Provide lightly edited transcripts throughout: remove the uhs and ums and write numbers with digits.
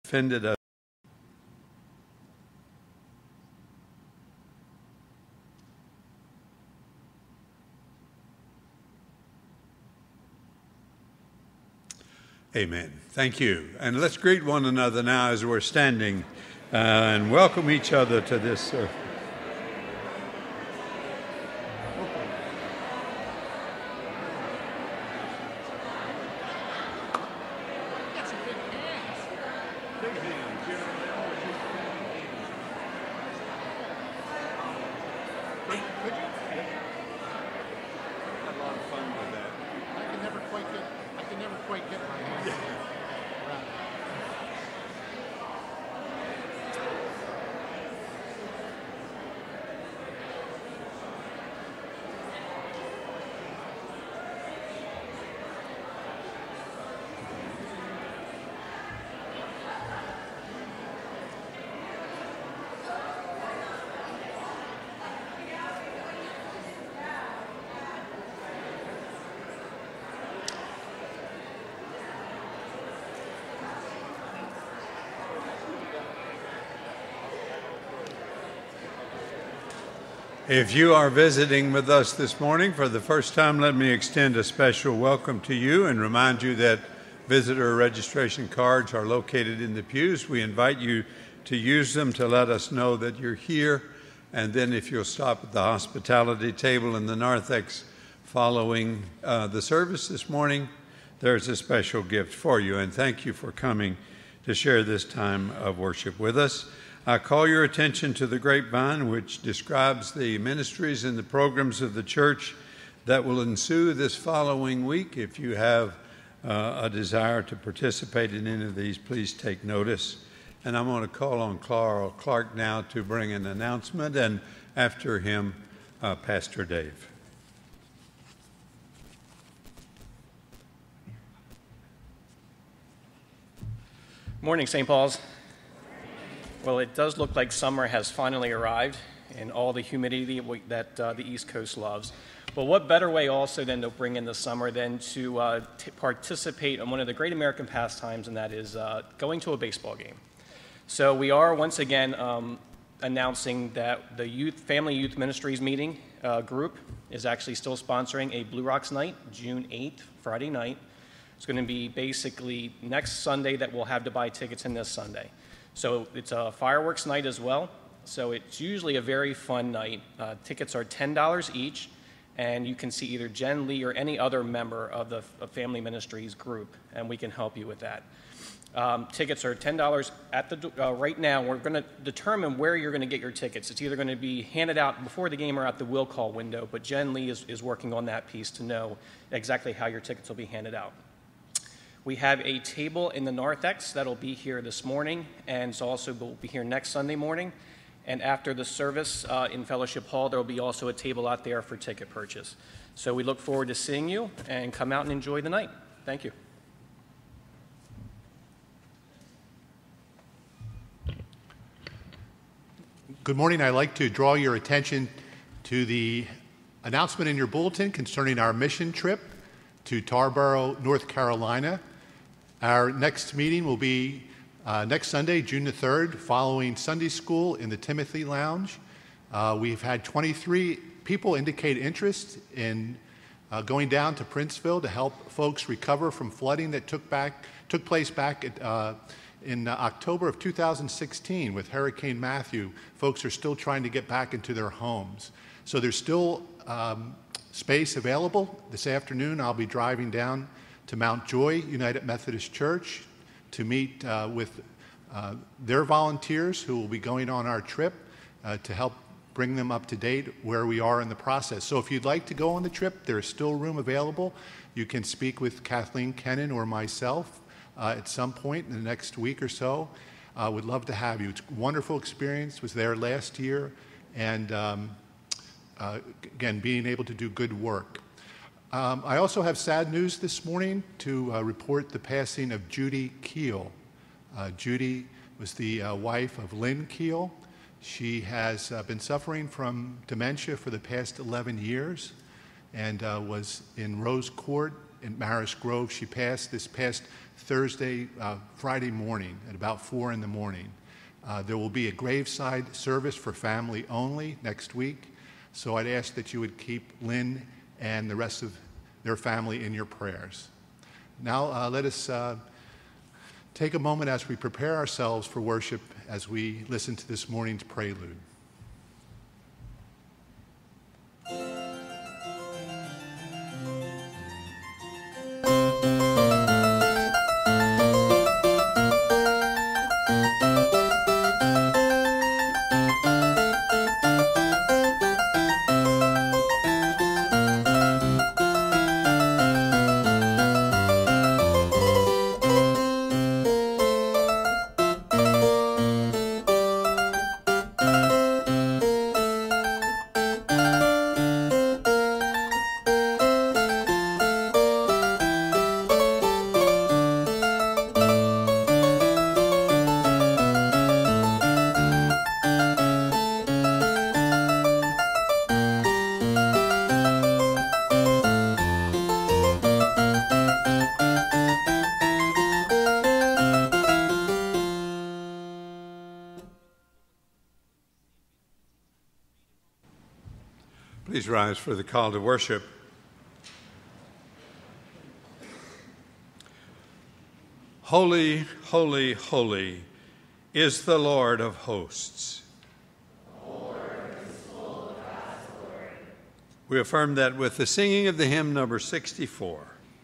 offended us. Amen. Thank you. And let's greet one another now as we're standing and welcome each other to this service. If you are visiting with us this morning for the first time, let me extend a special welcome to you and remind you that visitor registration cards are located in the pews. We invite you to use them to let us know that you're here. And then if you'll stop at the hospitality table in the narthex following the service this morning, there's a special gift for you. And thank you for coming to share this time of worship with us. I call your attention to the grapevine, which describes the ministries and the programs of the church that will ensue this following week. If you have a desire to participate in any of these, please take notice. And I'm going to call on Carl Clark now to bring an announcement, and after him, Pastor Dave. Morning, St. Paul's. Well, it does look like summer has finally arrived and all the humidity that the East Coast loves. But what better way also than to bring in the summer than to participate in one of the great American pastimes, and that is going to a baseball game. So we are once again announcing that the Family Youth Ministries meeting group is actually still sponsoring a Blue Rocks night, June 8th, Friday night. It's going to be basically next Sunday that we'll have to buy tickets in this Sunday. So it's a fireworks night as well. So it's usually a very fun night. Tickets are $10 each, and you can see either Jen Lee or any other member of the Family Ministries group, and we can help you with that. Tickets are $10 at the right now. We're going to determine where you're going to get your tickets. It's either going to be handed out before the game or at the will call window, but Jen Lee is working on that piece to know exactly how your tickets will be handed out. We have a table in the narthex that'll be here this morning, and it's also will be here next Sunday morning. And after the service in Fellowship Hall, there will be also a table out there for ticket purchase. So we look forward to seeing you, and come out and enjoy the night. Thank you. Good morning. I'd like to draw your attention to the announcement in your bulletin concerning our mission trip to Tarboro, North Carolina. Our next meeting will be next Sunday, June the 3rd, following Sunday school in the Timothy Lounge. We've had 23 people indicate interest in going down to Princeville to help folks recover from flooding that took place back in October of 2016 with Hurricane Matthew. Folks are still trying to get back into their homes. So there's still space available. This afternoon, I'll be driving down to Mount Joy United Methodist Church to meet with their volunteers who will be going on our trip to help bring them up to date where we are in the process. So if you'd like to go on the trip, there is still room available. You can speak with Kathleen Kennan or myself at some point in the next week or so. Would love to have you. It's a wonderful experience. Was there last year, and again, being able to do good work. I also have sad news this morning to report the passing of Judy Keel. Judy was the wife of Lynn Keel. She has been suffering from dementia for the past 11 years and was in Rose Court in Marist Grove. She passed this past Friday morning at about 4 in the morning. There will be a graveside service for family only next week, so I'd ask that you would keep Lynn and the rest of their family in your prayers. Now let us take a moment as we prepare ourselves for worship as we listen to this morning's prelude. Please rise for the call to worship. Holy, holy, holy is the Lord of hosts. The Lord is full of God's glory. We affirm that with the singing of the hymn number 64.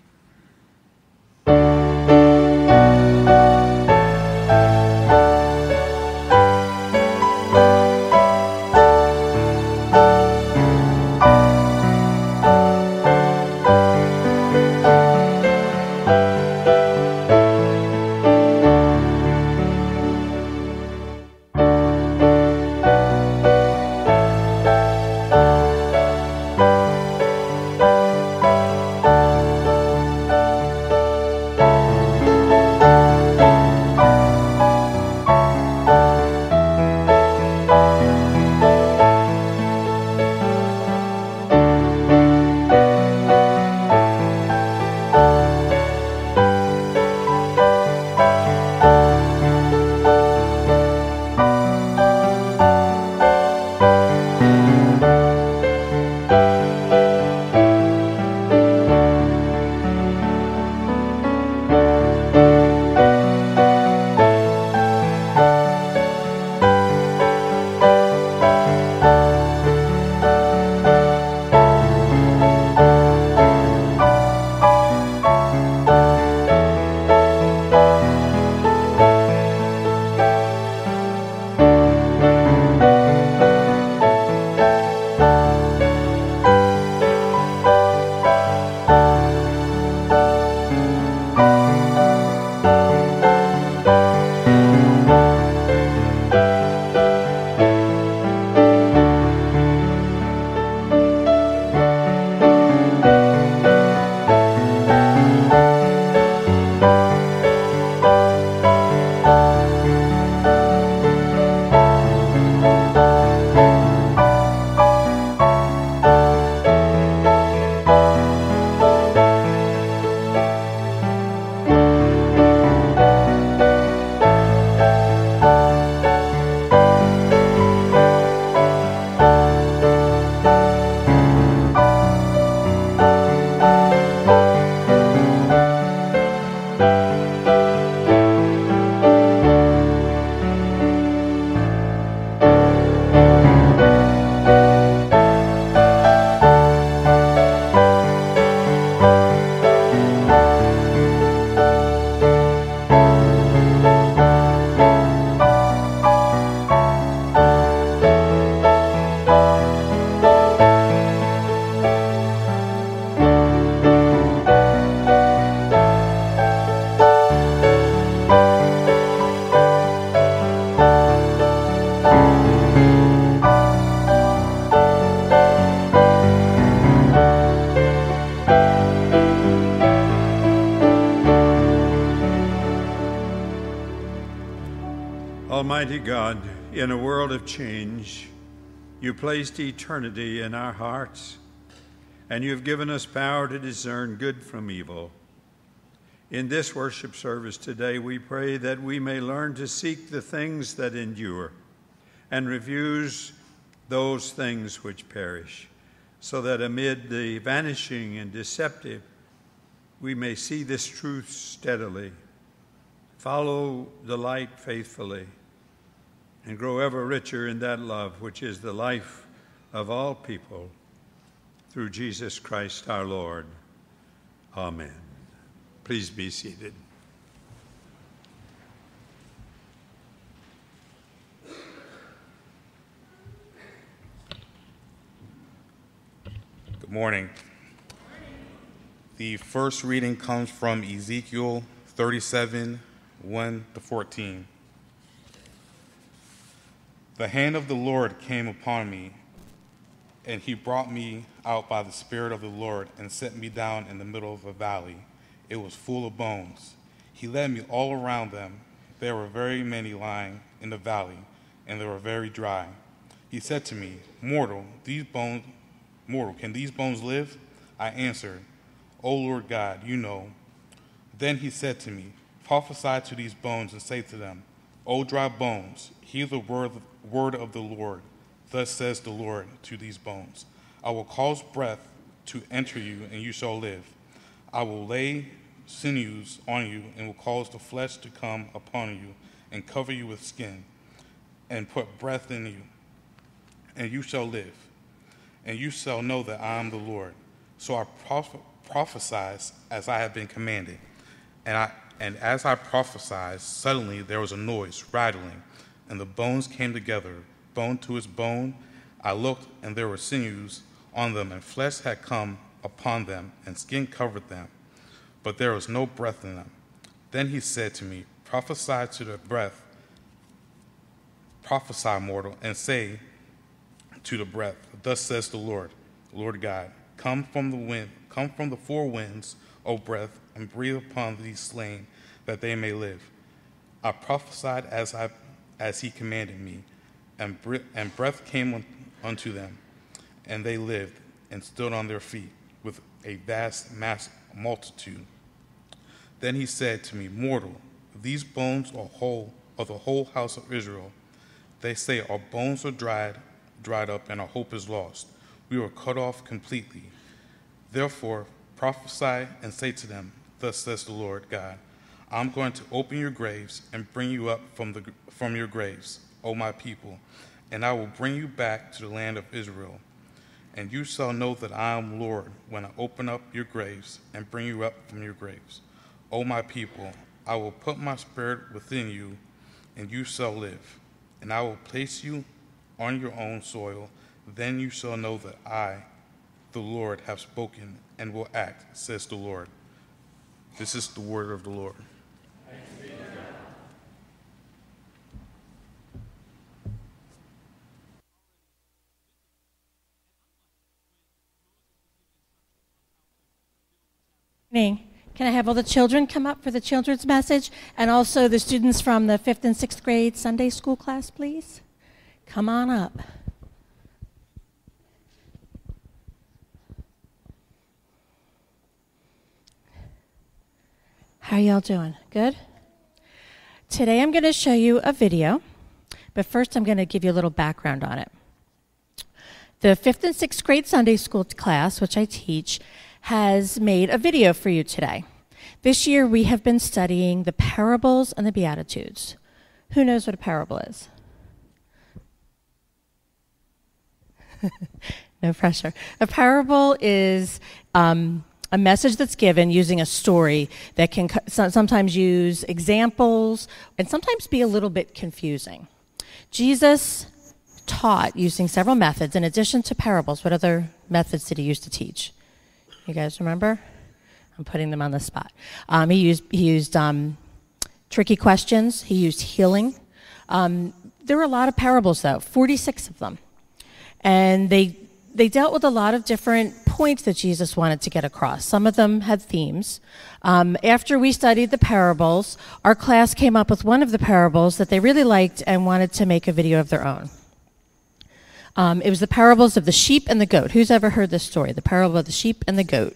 Almighty God, in a world of change, you placed eternity in our hearts. and you have given us power to discern good from evil. In this worship service today, we pray that we may learn to seek the things that endure and refuse those things which perish, so that amid the vanishing and deceptive, we may see this truth steadily, follow the light faithfully, and grow ever richer in that love which is the life of all people, through Jesus Christ our Lord. Amen. Please be seated. Good morning. The first reading comes from Ezekiel 37, 1-14. The hand of the Lord came upon me, and he brought me out by the Spirit of the Lord and set me down in the middle of a valley. It was full of bones. He led me all around them. There were very many lying in the valley, and they were very dry. He said to me, Mortal, can these bones live? I answered, O Lord God, you know. Then he said to me, Prophesy to these bones and say to them, O dry bones, hear the word of the Lord. Thus says the Lord to these bones, I will cause breath to enter you, and you shall live. I will lay sinews on you, and will cause the flesh to come upon you, and cover you with skin, and put breath in you, and you shall live. And you shall know that I am the Lord. So I prophesied as I have been commanded. And as I prophesied, suddenly there was a noise, rattling, and the bones came together, bone to its bone. I looked, and there were sinews on them, and flesh had come upon them, and skin covered them, but there was no breath in them. Then he said to me, Prophesy to the breath, prophesy, mortal, and say to the breath, Thus says the Lord God, come from the four winds, O breath, and breathe upon these slain, that they may live. I prophesied as he commanded me, and breath came unto them, and they lived and stood on their feet with a vast multitude. Then he said to me, Mortal, these bones are the whole house of Israel. They say, Our bones are dried up, and our hope is lost. We were cut off completely. Therefore prophesy and say to them, Thus says the Lord God, I'm going to open your graves and bring you up from your graves, O my people, and I will bring you back to the land of Israel. And you shall know that I am Lord when I open up your graves and bring you up from your graves. O my people, I will put my spirit within you, and you shall live. And I will place you on your own soil. Then you shall know that I, the Lord, have spoken and will act, says the Lord. This is the word of the Lord. Can I have all the children come up for the children's message, and also the students from the 5th and 6th grade Sunday school class, please? Come on up. How are y'all doing? Good? Today I'm going to show you a video, but first I'm going to give you a little background on it. The 5th and 6th grade Sunday school class, which I teach, has made a video for you today. This year we have been studying the parables and the Beatitudes. Who knows what a parable is? No pressure. A parable is a message that's given using a story that can sometimes use examples and sometimes be a little bit confusing. Jesus taught using several methods. In addition to parables, what other methods did he use to teach? You guys remember? I'm putting them on the spot. He used tricky questions. He used healing. There were a lot of parables, though, 46 of them. And they dealt with a lot of different points that Jesus wanted to get across. Some of them had themes. After we studied the parables, our class came up with one of the parables that they really liked and wanted to make a video of their own. It was the parables of the sheep and the goat. Who's ever heard this story, the parable of the sheep and the goat?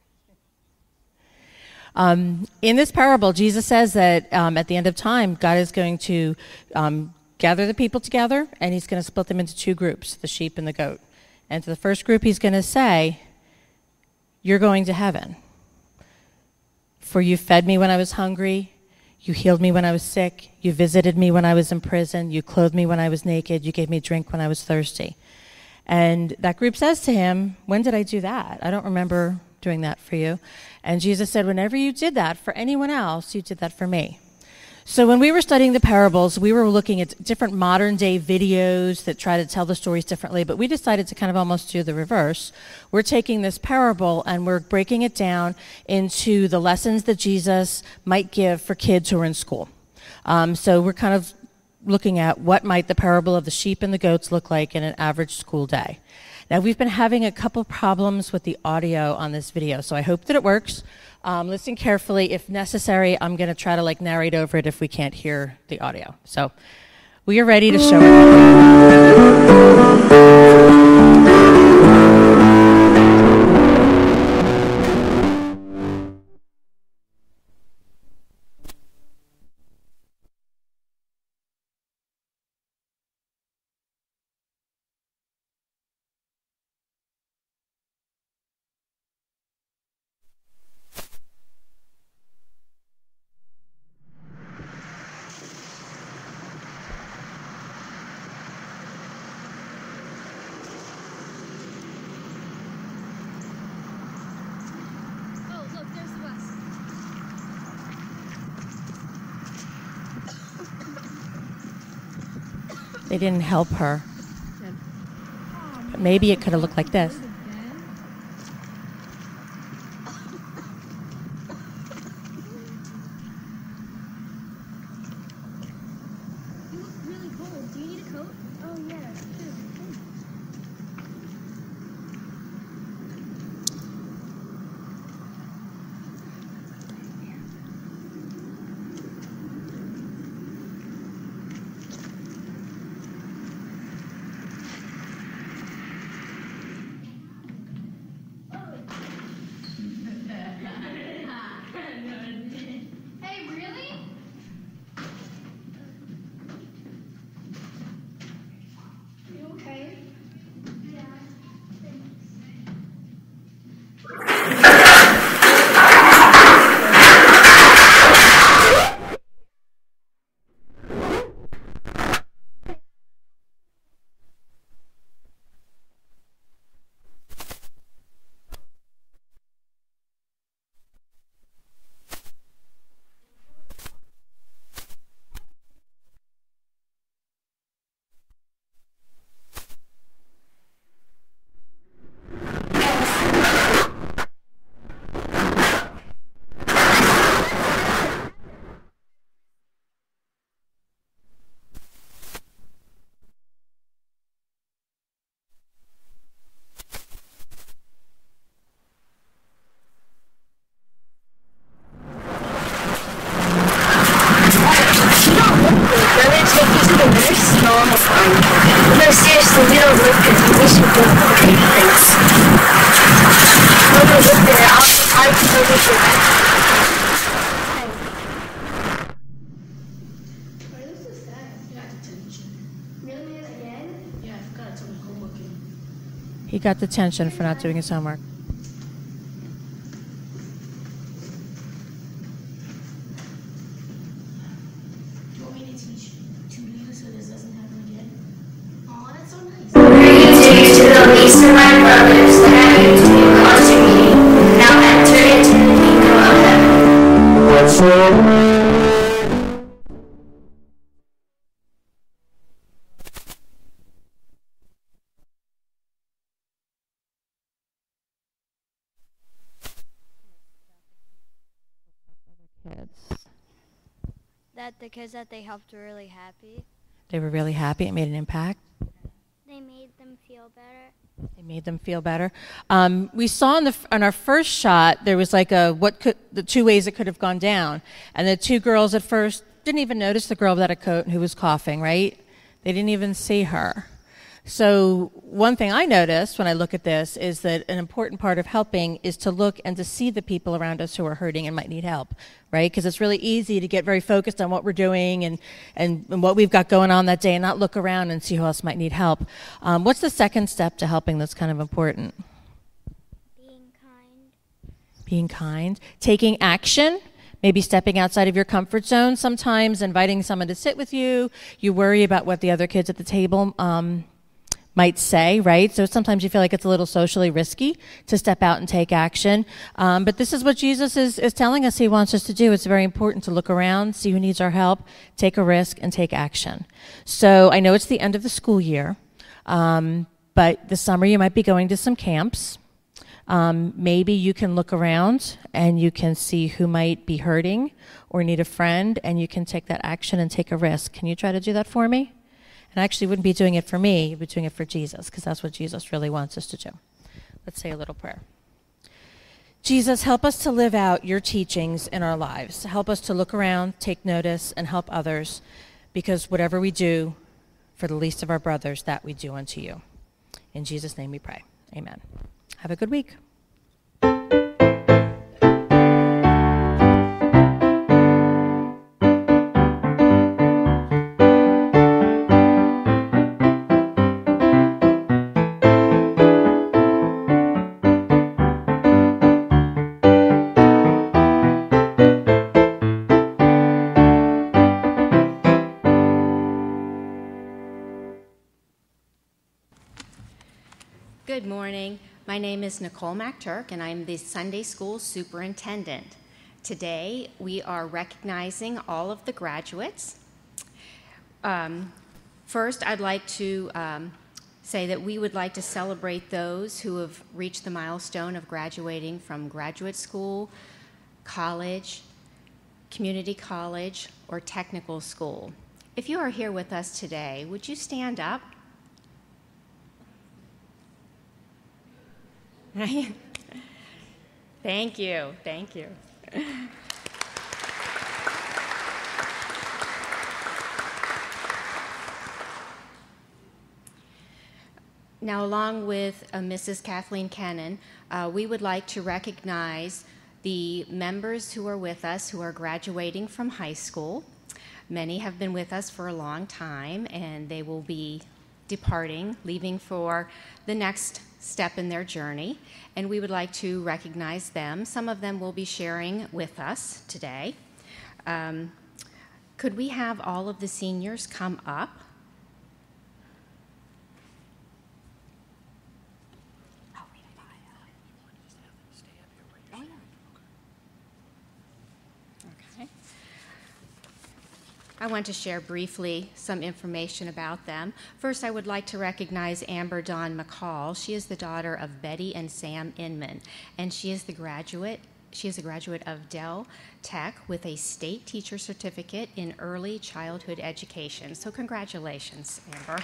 In this parable, Jesus says that at the end of time, God is going to gather the people together, and he's going to split them into two groups, the sheep and the goat. And to the first group, he's going to say, you're going to heaven. For you fed me when I was hungry, you healed me when I was sick, you visited me when I was in prison, you clothed me when I was naked, you gave me drink when I was thirsty. And that group says to him, when did I do that? I don't remember doing that for you. And Jesus said, whenever you did that for anyone else, you did that for me. So when we were studying the parables, we were looking at different modern day videos that try to tell the stories differently, but we decided to kind of almost do the reverse. We're taking this parable and we're breaking it down into the lessons that Jesus might give for kids who are in school. So we're kind of looking at what might the parable of the sheep and the goats look like in an average school day. Now, we've been having a couple problems with the audio on this video, so I hope that it works. Listen carefully. If necessary, I'm going to try to narrate over it if we can't hear the audio. So we are ready to show it. They didn't help her. But maybe it could have looked like this. You look really cold. Do you need a coat? Oh, yeah. Sure. Hey, really? You okay? Yeah, thanks. No, seriously, we don't look good. We should look good. Thanks. No, look there. I can go with you. Why are you so sad? You got detention. Really? Again? Yeah, I forgot to do my homework. He got detention for not doing his homework. Do you want me to teach you so this doesn't happen again? Aw, that's so nice. Greetings to the least of my brothers, that I am to you unto me. Now enter into the kingdom of heaven. That the kids that they helped were really happy. They were really happy. It made an impact. They made them feel better. They made them feel better. We saw on our first shot there was the two ways it could have gone down, and the two girls at first didn't even notice the girl without a coat who was coughing. Right? They didn't even see her. So one thing I noticed when I look at this is that an important part of helping is to look and to see the people around us who are hurting and might need help, right? Because it's really easy to get very focused on what we're doing and what we've got going on that day and not look around and see who else might need help. What's the second step to helping that's kind of important? Being kind. Being kind. Taking action. Maybe stepping outside of your comfort zone sometimes, inviting someone to sit with you. You worry about what the other kids at the table might say, right? So sometimes you feel like it's a little socially risky to step out and take action. But this is what Jesus is telling us he wants us to do. It's very important to look around, see who needs our help, take a risk, and take action. So I know it's the end of the school year, but this summer you might be going to some camps. Maybe you can look around and you can see who might be hurting or need a friend, and you can take that action and take a risk. Can you try to do that for me? And I actually wouldn't be doing it for me, you'd be doing it for Jesus, because that's what Jesus really wants us to do. Let's say a little prayer. Jesus, help us to live out your teachings in our lives. Help us to look around, take notice, and help others, because whatever we do for the least of our brothers, that we do unto you. In Jesus' name we pray. Amen. Have a good week. Good morning. My name is Nicole McTurk, and I'm the Sunday School Superintendent. Today, we are recognizing all of the graduates. First, I'd like to say that we would like to celebrate those who have reached the milestone of graduating from graduate school, college, community college, or technical school. If you are here with us today, would you stand up? Thank you. Thank you. Now, along with Mrs. Kathleen Kennan, we would like to recognize the members who are with us who are graduating from high school. Many have been with us for a long time, and they will be departing, leaving for the next step in their journey, and we would like to recognize them. Some of them will be sharing with us today. Could we have all of the seniors come up? Okay. I want to share briefly some information about them. First, I would like to recognize Amber Dawn McCall. She is the daughter of Betty and Sam Inman, and she is a graduate of Dell Tech with a state teacher certificate in early childhood education. So congratulations, Amber.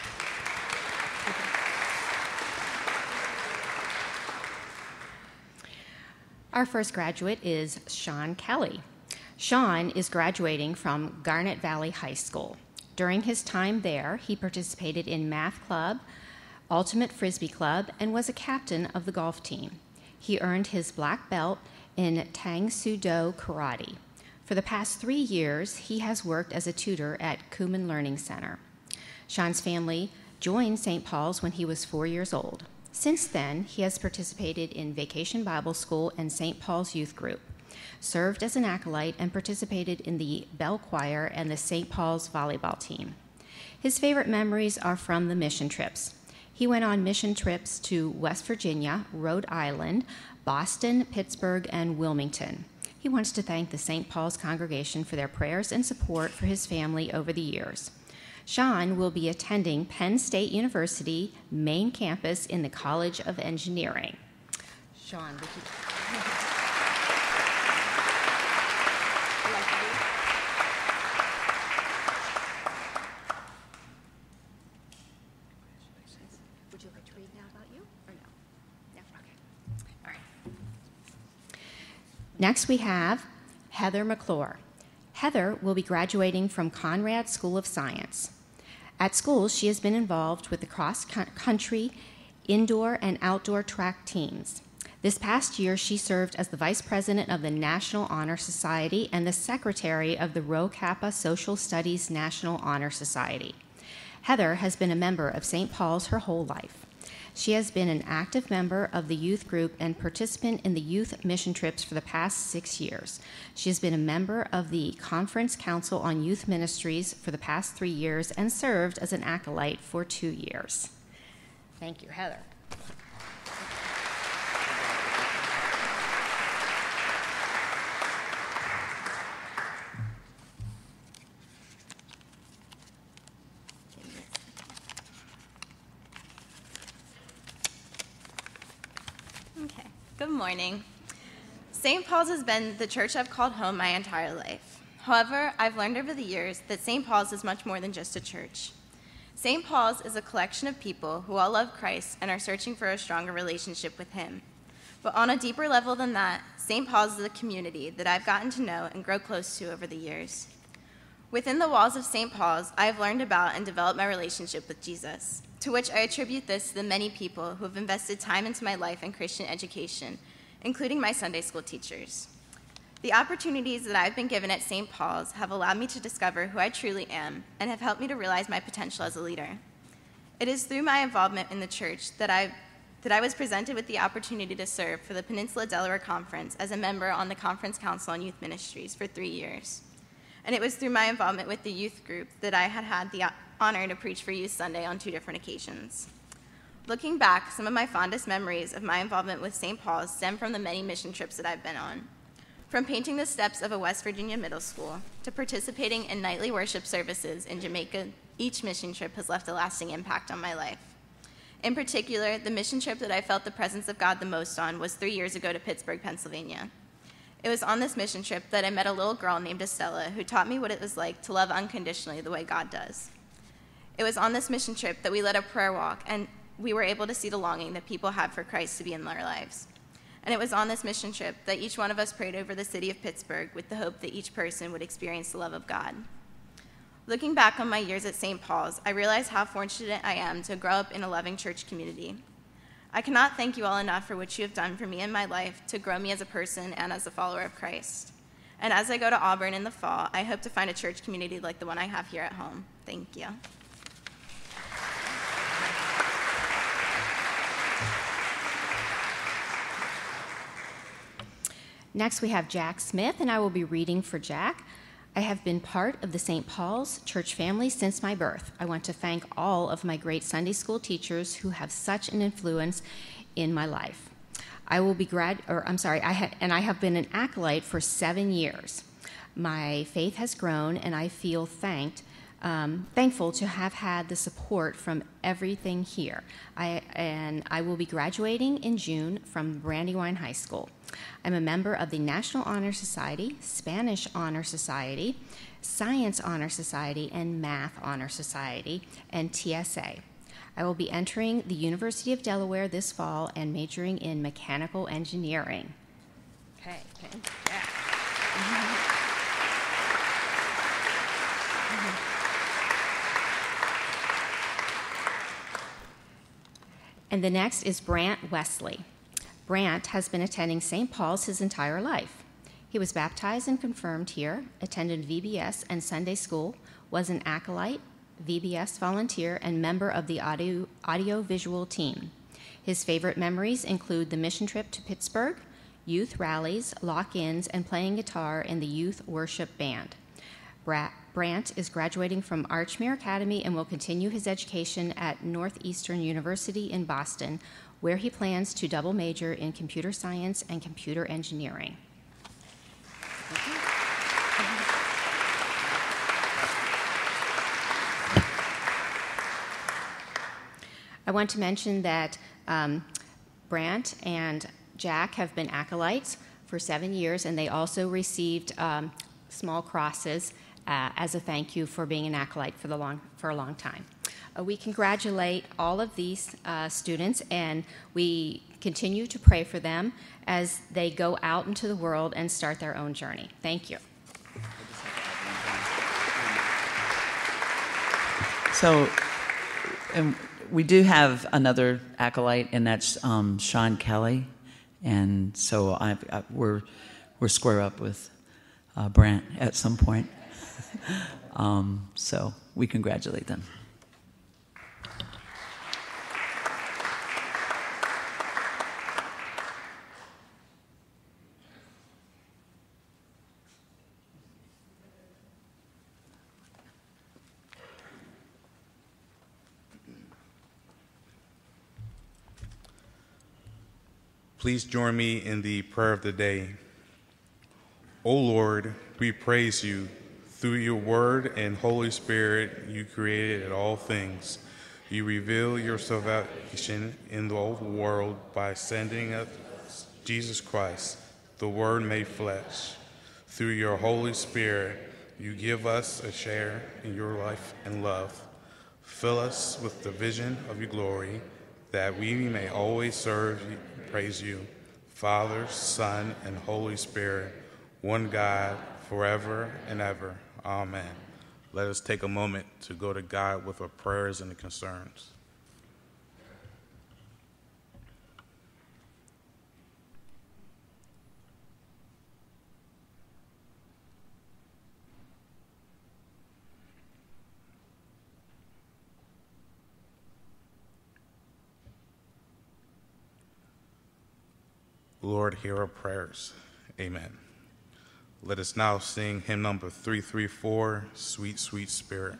Our first graduate is Sean Kelly. Sean is graduating from Garnet Valley High School. During his time there, he participated in math club, ultimate frisbee club, and was a captain of the golf team. He earned his black belt in Tang Soo Do Karate. For the past 3 years, he has worked as a tutor at Kuman Learning Center. Sean's family joined St. Paul's when he was 4 years old. Since then, he has participated in Vacation Bible School and St. Paul's Youth Group, served as an acolyte, and participated in the Bell Choir and the St. Paul's volleyball team. His favorite memories are from the mission trips. He went on mission trips to West Virginia, Rhode Island, Boston, Pittsburgh, and Wilmington. He wants to thank the St. Paul's congregation for their prayers and support for his family over the years. Sean will be attending Penn State University main campus in the College of Engineering. Sean, would you... Would you like to read now about you, or no? No? Okay. All right. Next, we have Heather McClure. Heather will be graduating from Conrad School of Science. At school, she has been involved with the cross-country, indoor, and outdoor track teams. This past year, she served as the Vice President of the National Honor Society and the Secretary of the Rho Kappa Social Studies National Honor Society. Heather has been a member of St. Paul's her whole life. She has been an active member of the youth group and participant in the youth mission trips for the past 6 years. She has been a member of the Conference Council on Youth Ministries for the past 3 years and served as an acolyte for 2 years. Thank you, Heather. Okay, good morning. St. Paul's has been the church I've called home my entire life. However, I've learned over the years that St. Paul's is much more than just a church. St. Paul's is a collection of people who all love Christ and are searching for a stronger relationship with him. But on a deeper level than that, St. Paul's is a community that I've gotten to know and grow close to over the years. Within the walls of St. Paul's, I have learned about and developed my relationship with Jesus, to which I attribute this to the many people who have invested time into my life and Christian education, including my Sunday school teachers. The opportunities that I've been given at St. Paul's have allowed me to discover who I truly am and have helped me to realize my potential as a leader. It is through my involvement in the church that I was presented with the opportunity to serve for the Peninsula Delaware Conference as a member on the Conference Council on Youth Ministries for 3 years. And it was through my involvement with the youth group that I had the honor to preach for Youth Sunday on 2 different occasions. Looking back, some of my fondest memories of my involvement with St. Paul's stem from the many mission trips that I've been on. From painting the steps of a West Virginia middle school to participating in nightly worship services in Jamaica, each mission trip has left a lasting impact on my life. In particular, the mission trip that I felt the presence of God the most on was 3 years ago to Pittsburgh, Pennsylvania. It was on this mission trip that I met a little girl named Estella who taught me what it was like to love unconditionally the way God does. It was on this mission trip that we led a prayer walk and we were able to see the longing that people have for Christ to be in their lives. And it was on this mission trip that each one of us prayed over the city of Pittsburgh with the hope that each person would experience the love of God. Looking back on my years at St. Paul's, I realize how fortunate I am to grow up in a loving church community. I cannot thank you all enough for what you have done for me in my life to grow me as a person and as a follower of Christ. And as I go to Auburn in the fall, I hope to find a church community like the one I have here at home. Thank you. Next, we have Jack Smith, and I will be reading for Jack. I have been part of the St. Paul's church family since my birth. I want to thank all of my great Sunday school teachers who have such an influence in my life. I have been an acolyte for 7 years. My faith has grown, and I feel thankful to have had the support from everything here. I will be graduating in June from Brandywine High School. I'm a member of the National Honor Society, Spanish Honor Society, Science Honor Society, and Math Honor Society, and TSA. I will be entering the University of Delaware this fall and majoring in mechanical engineering. Okay. Yeah. And the next is Brant Wesley. Brant has been attending St. Paul's his entire life. He was baptized and confirmed here, attended VBS and Sunday school, was an acolyte, VBS volunteer, and member of the audio-visual team. His favorite memories include the mission trip to Pittsburgh, youth rallies, lock-ins, and playing guitar in the youth worship band. Brant is graduating from Archmere Academy and will continue his education at Northeastern University in Boston, where he plans to double major in computer science and computer engineering. I want to mention that Brant and Jack have been acolytes for 7 years, and they also received small crosses as a thank you for being an acolyte for a long time. We congratulate all of these students, and we continue to pray for them as they go out into the world and start their own journey. Thank you. So, and we do have another acolyte, and that's Sean Kelly, and so we're square up with Brant at some point. So we congratulate them. Please join me in the prayer of the day. O Lord, we praise you. Through your word and Holy Spirit, you created all things. You reveal your salvation in the whole world by sending us Jesus Christ, the Word made flesh. Through your Holy Spirit, you give us a share in your life and love. Fill us with the vision of your glory, that we may always serve you and praise you, Father, Son, and Holy Spirit, one God, forever and ever. Amen. Let us take a moment to go to God with our prayers and concerns. Lord, hear our prayers. Amen. Let us now sing hymn number 334, Sweet, Sweet Spirit.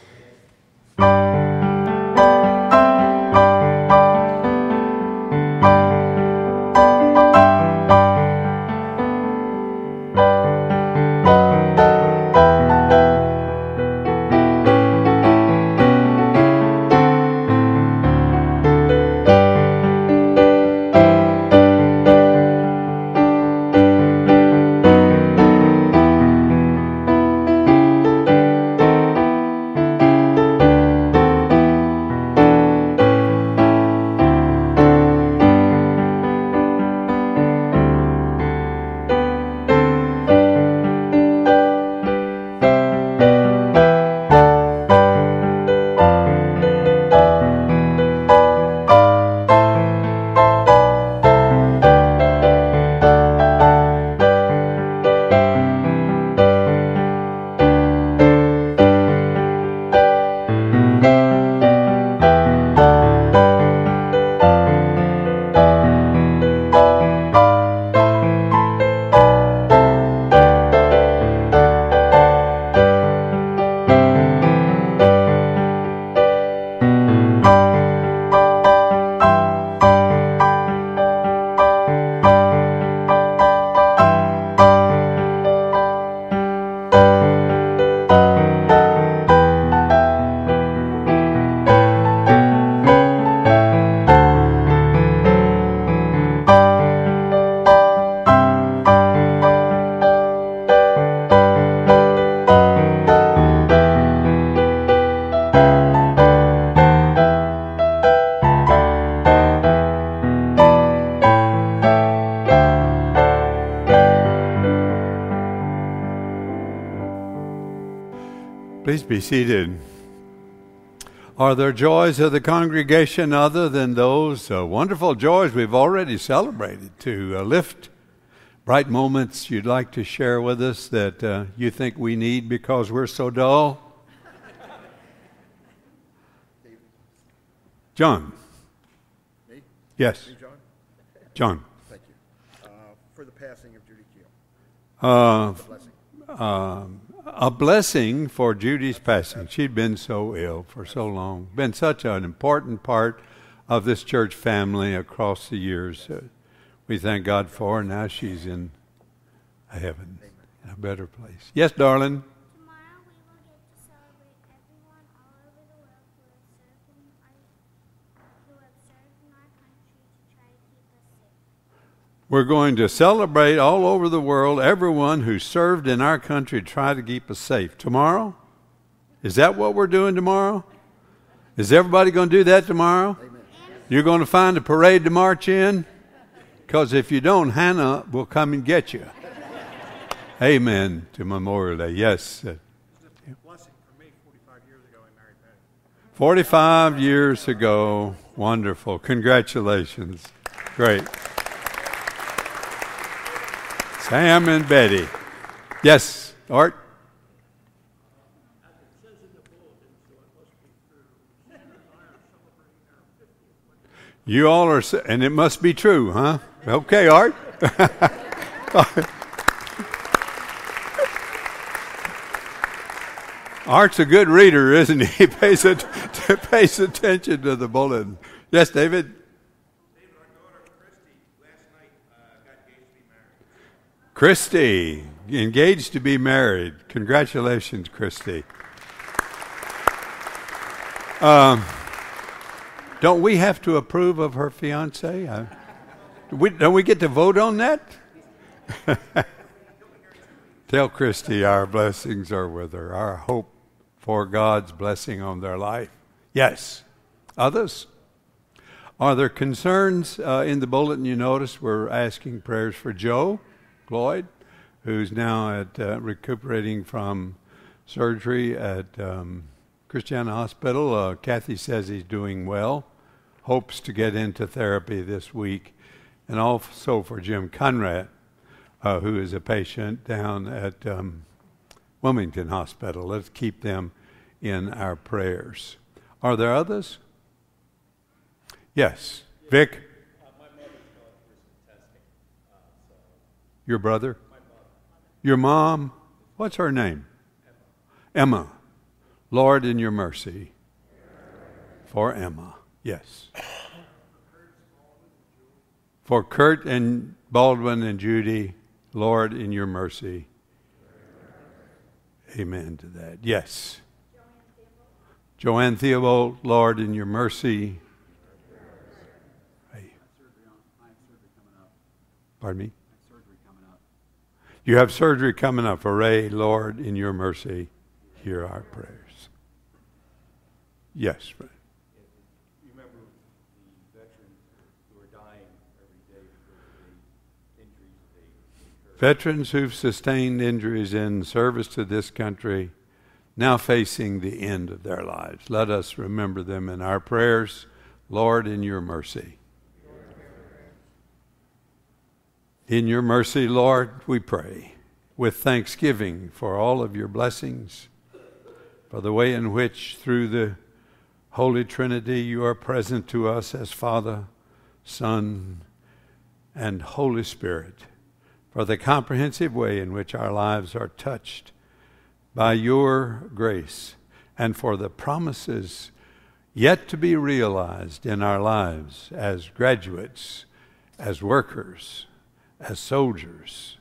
Please be seated. Are there joys of the congregation other than those wonderful joys we've already celebrated to lift bright moments you'd like to share with us that you think we need because we're so dull? John. Me? Yes. Me, John? John. Thank you. For the passing of Judy Keel. A blessing for Judy's passing. She'd been so ill for so long. Been such an important part of this church family across the years. We thank God for her. Now she's in heaven, in a better place. Yes, darling. Tomorrow we will get to celebrate everyone all over the world who have served in our country to try to keep us safe. We're going to celebrate all over the world everyone who served in our country to try to keep us safe. Tomorrow? Is that what we're doing tomorrow? Is everybody going to do that tomorrow? Amen. You're going to find a parade to march in? Because if you don't, Hannah will come and get you. Amen to Memorial Day. Yes. It was a blessing for me 45 years ago I married Patty. 45 years ago. Wonderful. Congratulations. Great. Sam and Betty. Yes, Art? You all are, and it must be true, huh? Okay, Art. Art's a good reader, isn't he? He pays attention to the bulletin. Yes, David? Our daughter Christy last night got engaged to be married. Christy, engaged to be married. Congratulations, Christy. Don't we have to approve of her fiance? Don't we get to vote on that? Tell Christy our blessings are with her, our hope for God's blessing on their life. Yes. Others? Are there concerns in the bulletin you notice? We're asking prayers for Joe Floyd, who's now at recuperating from surgery at Christiana Hospital. Kathy says he's doing well, hopes to get into therapy this week. And also for Jim Conrad, who is a patient down at Wilmington Hospital. Let's keep them in our prayers. Are there others? Yes. Vic? My mother's going through some testing. Your brother? My mother. Your mom? What's her name? Emma. Lord, in your mercy. For Emma. Yes. For Kurt and Baldwin and Judy, Lord, in your mercy. Amen to that. Yes. Joanne Theobald, Lord, in your mercy. Hey. Pardon me? You have surgery coming up. For Ray, Lord, in your mercy, hear our prayers. Yes, Ray. You remember the veterans who are dying every day because of the injuries they incurred? Veterans who've sustained injuries in service to this country, now facing the end of their lives. Let us remember them in our prayers. Lord, in your mercy. In your mercy, Lord, we pray with thanksgiving for all of your blessings, for the way in which through the Holy Trinity you are present to us as Father, Son, and Holy Spirit, for the comprehensive way in which our lives are touched by your grace, and for the promises yet to be realized in our lives as graduates, as workers, as soldiers,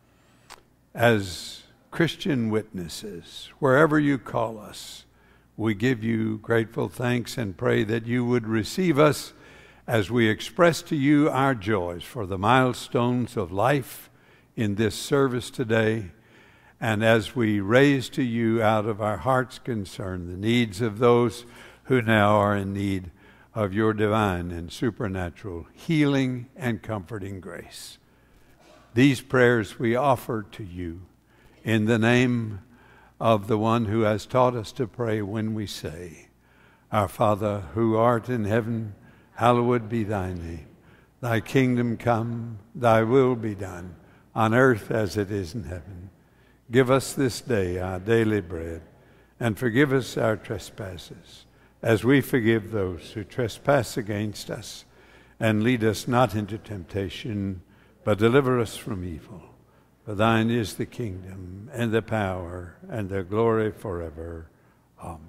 as Christian witnesses, wherever you call us. We give you grateful thanks and pray that you would receive us as we express to you our joys for the milestones of life in this service today, and as we raise to you out of our heart's concern the needs of those who now are in need of your divine and supernatural healing and comforting grace. These prayers we offer to you in the name of the one who has taught us to pray when we say, Our Father, who art in heaven, hallowed be thy name. Thy kingdom come, thy will be done, on earth as it is in heaven. Give us this day our daily bread, and forgive us our trespasses, as we forgive those who trespass against us. And lead us not into temptation, but deliver us from evil. For thine is the kingdom, and the power, and the glory forever. Amen.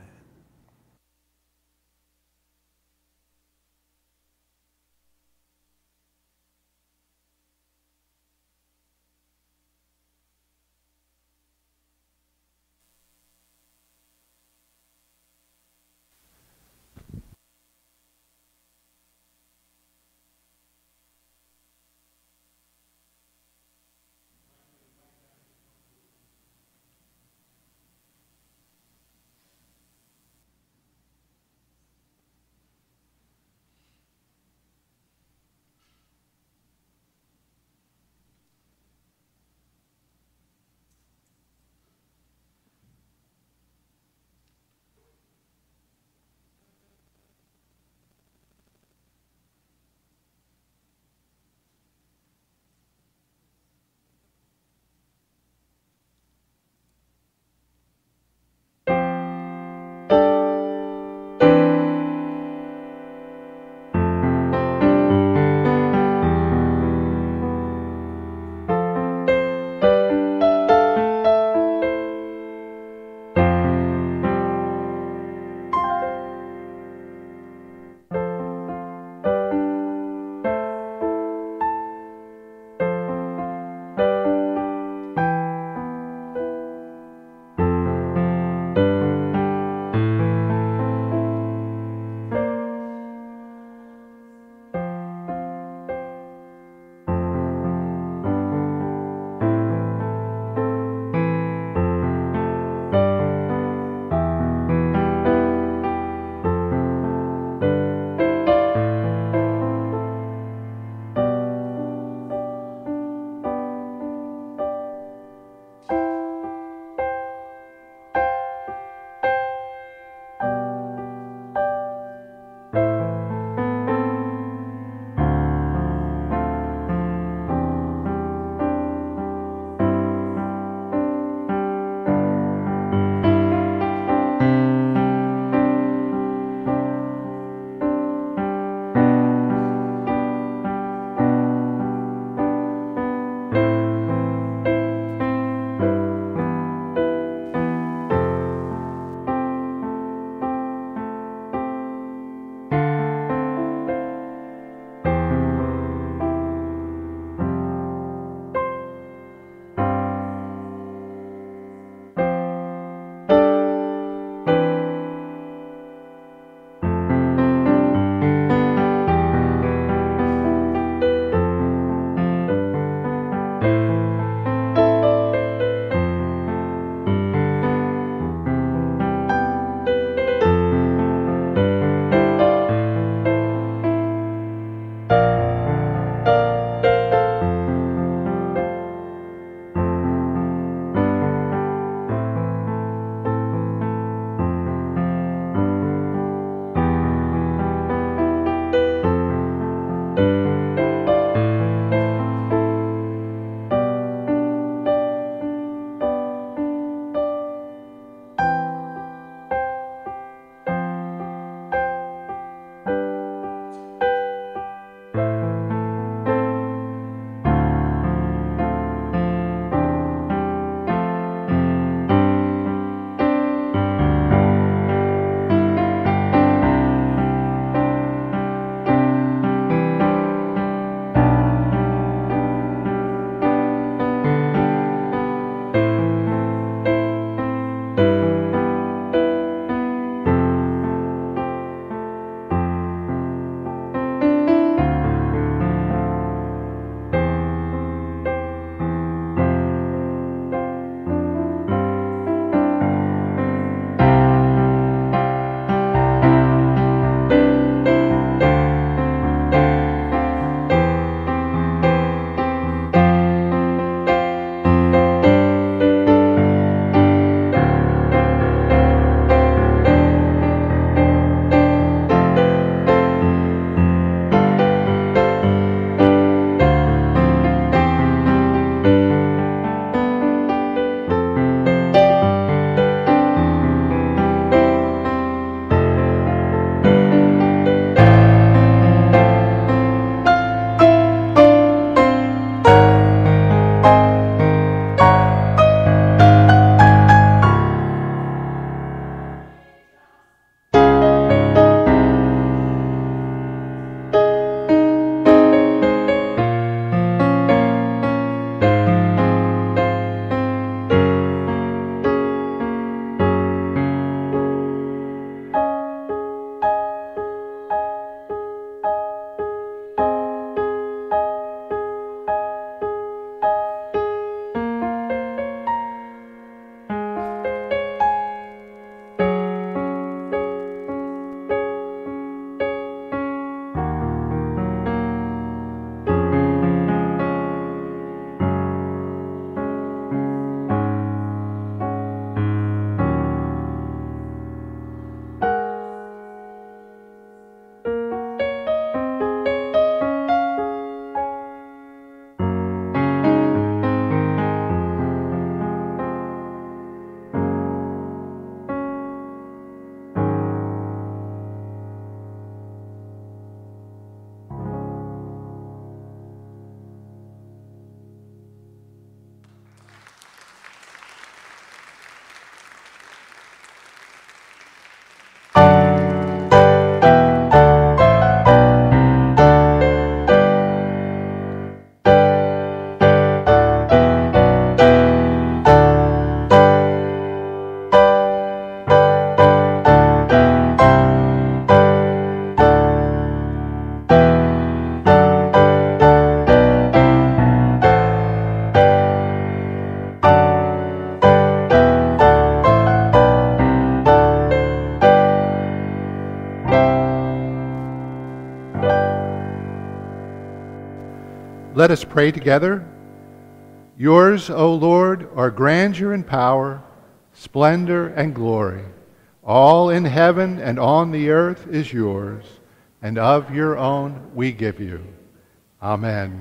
let us pray together. Yours, O Lord, are grandeur and power, splendor and glory. All in heaven and on the earth is yours, and of your own we give you. Amen.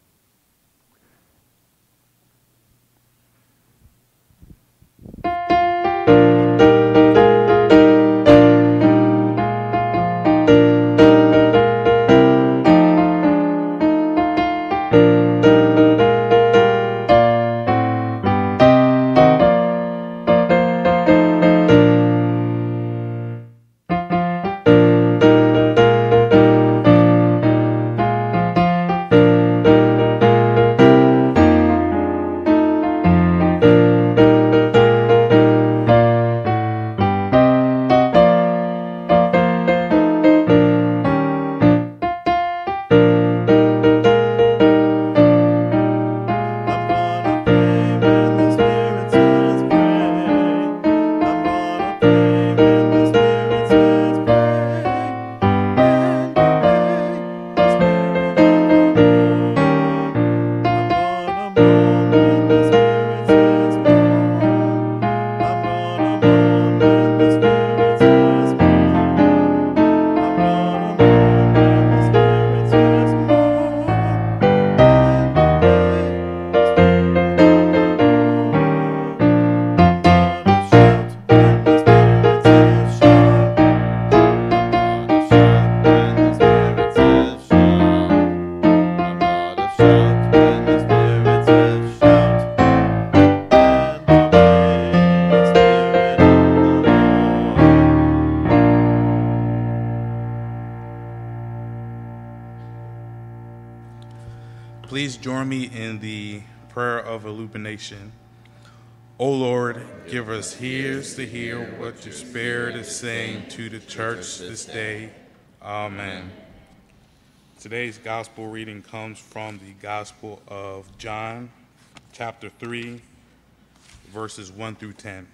Please join me in the prayer of illumination. O Lord, give us ears to hear what your Spirit is saying to the church this day. Amen. Today's gospel reading comes from the Gospel of John, chapter 3, verses 1 through 10.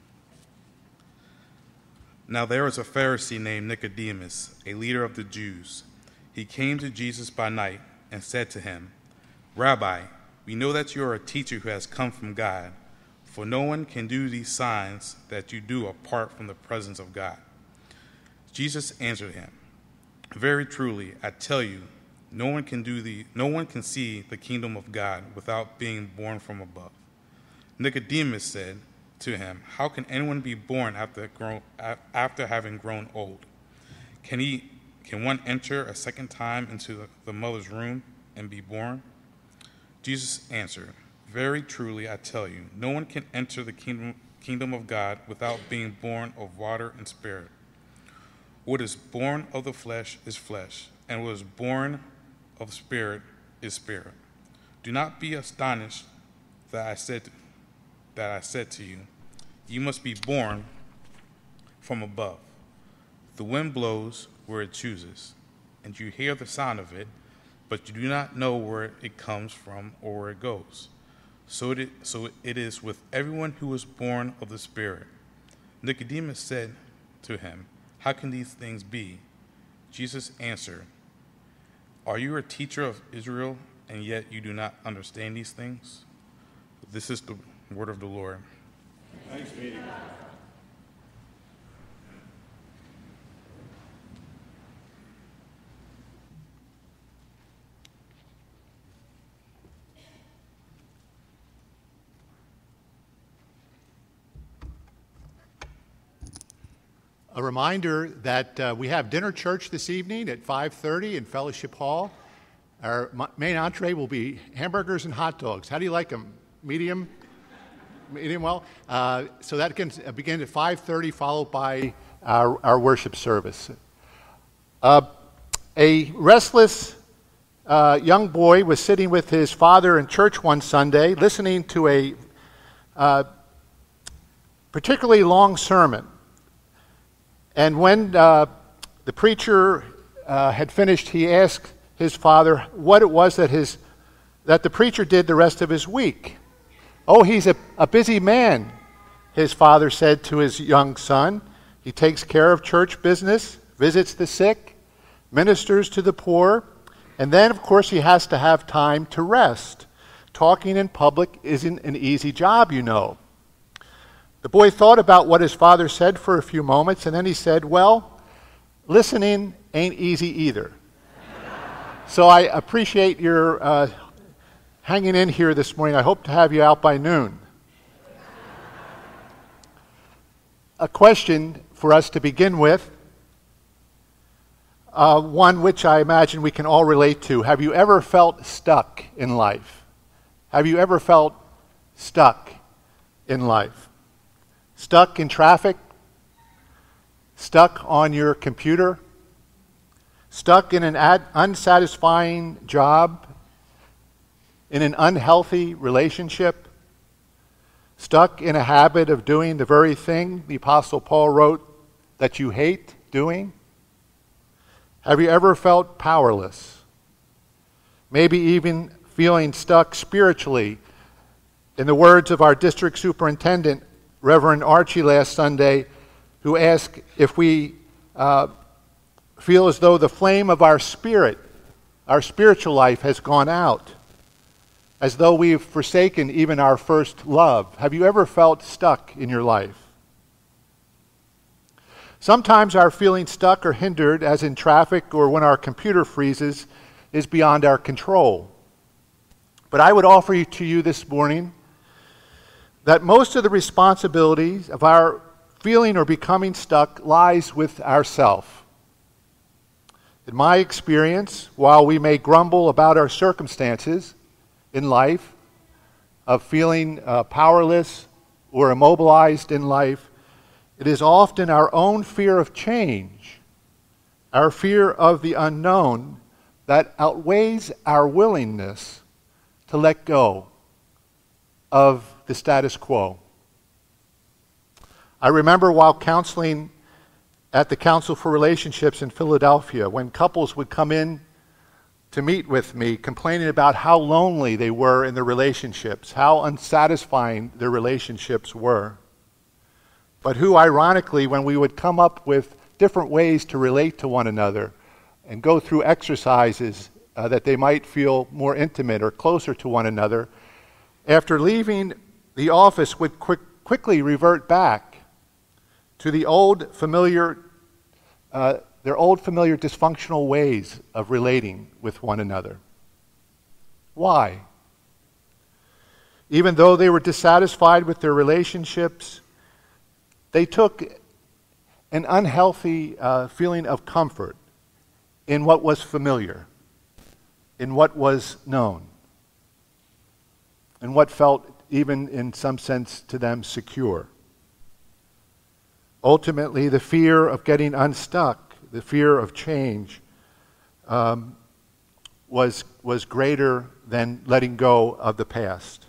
Now there was a Pharisee named Nicodemus, a leader of the Jews. He came to Jesus by night and said to him, Rabbi, we know that you are a teacher who has come from God, for no one can do these signs that you do apart from the presence of God. Jesus answered him, Very truly, I tell you, no one can see the kingdom of God without being born from above. Nicodemus said to him, How can anyone be born after having grown old? Can one enter a second time into the mother's womb and be born? Jesus answered, Very truly, I tell you, no one can enter the kingdom of God without being born of water and spirit. What is born of the flesh is flesh, and what is born of the spirit is spirit. Do not be astonished that I said to you, you must be born from above. The wind blows where it chooses, and you hear the sound of it, but you do not know where it comes from or where it goes. So it is with everyone who is born of the Spirit. Nicodemus said to him, How can these things be? Jesus answered, Are you a teacher of Israel, and yet you do not understand these things? This is the word of the Lord. Thanks be to God. A reminder that we have dinner church this evening at 5:30 in Fellowship Hall. Our main entree will be hamburgers and hot dogs. How do you like them? Medium? Medium well? So that can begin at 5:30, followed by our worship service. A restless young boy was sitting with his father in church one Sunday, listening to a particularly long sermon. And when the preacher had finished, he asked his father what it was that the preacher did the rest of his week. Oh, he's a busy man, his father said to his young son. He takes care of church business, visits the sick, ministers to the poor, And then, of course, he has to have time to rest. Talking in public isn't an easy job, you know. The boy thought about what his father said for a few moments, and then he said, well, listening ain't easy either. So I appreciate your hanging in here this morning. I hope to have you out by noon. A question for us to begin with, one which I imagine we can all relate to. Have you ever felt stuck in life? Have you ever felt stuck in life? Stuck in traffic? Stuck on your computer? Stuck in an unsatisfying job? In an unhealthy relationship? Stuck in a habit of doing the very thing the Apostle Paul wrote that you hate doing? Have you ever felt powerless? Maybe even feeling stuck spiritually. In the words of our district superintendent, Reverend Archie, last Sunday, who asked if we feel as though the flame of our spirit, our spiritual life, has gone out, as though we've forsaken even our first love. Have you ever felt stuck in your life? Sometimes our feeling stuck or hindered, as in traffic or when our computer freezes, is beyond our control. But I would offer to you this morning that most of the responsibilities of our feeling or becoming stuck lies with ourself. In my experience, while we may grumble about our circumstances in life, of feeling powerless or immobilized in life, it is often our own fear of change, our fear of the unknown, that outweighs our willingness to let go of the status quo. I remember while counseling at the Council for Relationships in Philadelphia, when couples would come in to meet with me complaining about how lonely they were in their relationships, how unsatisfying their relationships were. But who, ironically, when we would come up with different ways to relate to one another and go through exercises that they might feel more intimate or closer to one another, after leaving the office would quickly revert back to the old familiar, their old familiar dysfunctional ways of relating with one another. Why? Even though they were dissatisfied with their relationships, they took an unhealthy feeling of comfort in what was familiar, in what was known, and what felt, even in some sense to them, secure. Ultimately, the fear of getting unstuck, the fear of change, was greater than letting go of the past.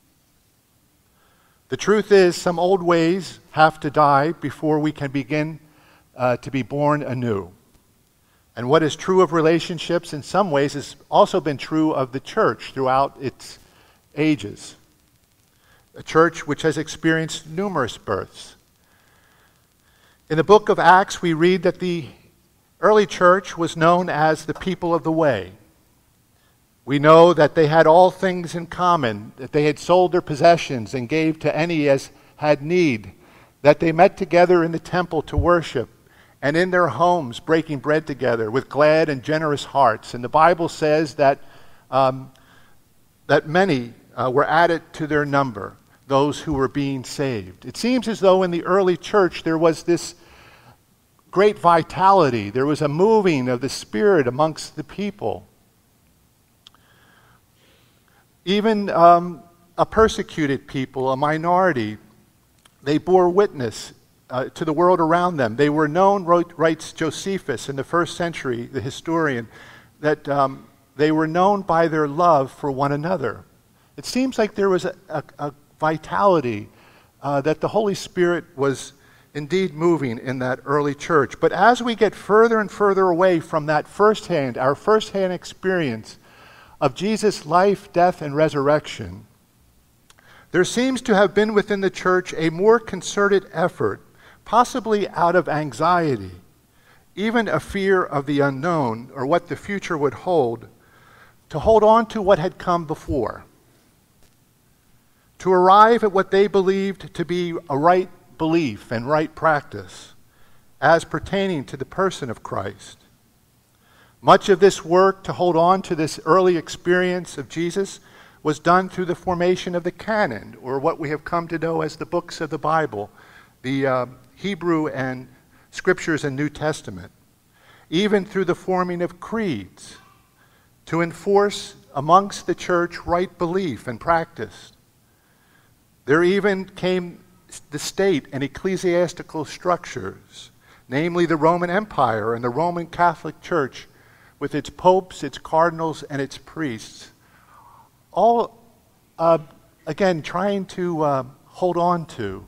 The truth is, some old ways have to die before we can begin to be born anew. And what is true of relationships in some ways has also been true of the church throughout its ages. A church which has experienced numerous births. In the book of Acts, we read that the early church was known as the people of the way. We know that they had all things in common, that they had sold their possessions and gave to any as had need, that they met together in the temple to worship, and in their homes breaking bread together with glad and generous hearts. And the Bible says that many were added to their number, those who were being saved. It seems as though in the early church there was this great vitality. There was a moving of the Spirit amongst the people. Even a persecuted people, a minority, they bore witness to the world around them. They were known, writes Josephus in the first century, the historian, that they were known by their love for one another. It seems like there was a vitality that the Holy Spirit was indeed moving in that early church. But as we get further and further away from that our firsthand experience of Jesus' life, death, and resurrection, there seems to have been within the church a more concerted effort, possibly out of anxiety, even a fear of the unknown or what the future would hold, to hold on to what had come before, to arrive at what they believed to be a right belief and right practice as pertaining to the person of Christ. Much of this work to hold on to this early experience of Jesus was done through the formation of the canon, or what we have come to know as the books of the Bible, the Hebrew and Scriptures and New Testament, even through the forming of creeds to enforce amongst the church right belief and practice. There even came the state and ecclesiastical structures, namely the Roman Empire and the Roman Catholic Church, with its popes, its cardinals, and its priests, all, again, trying to hold on to,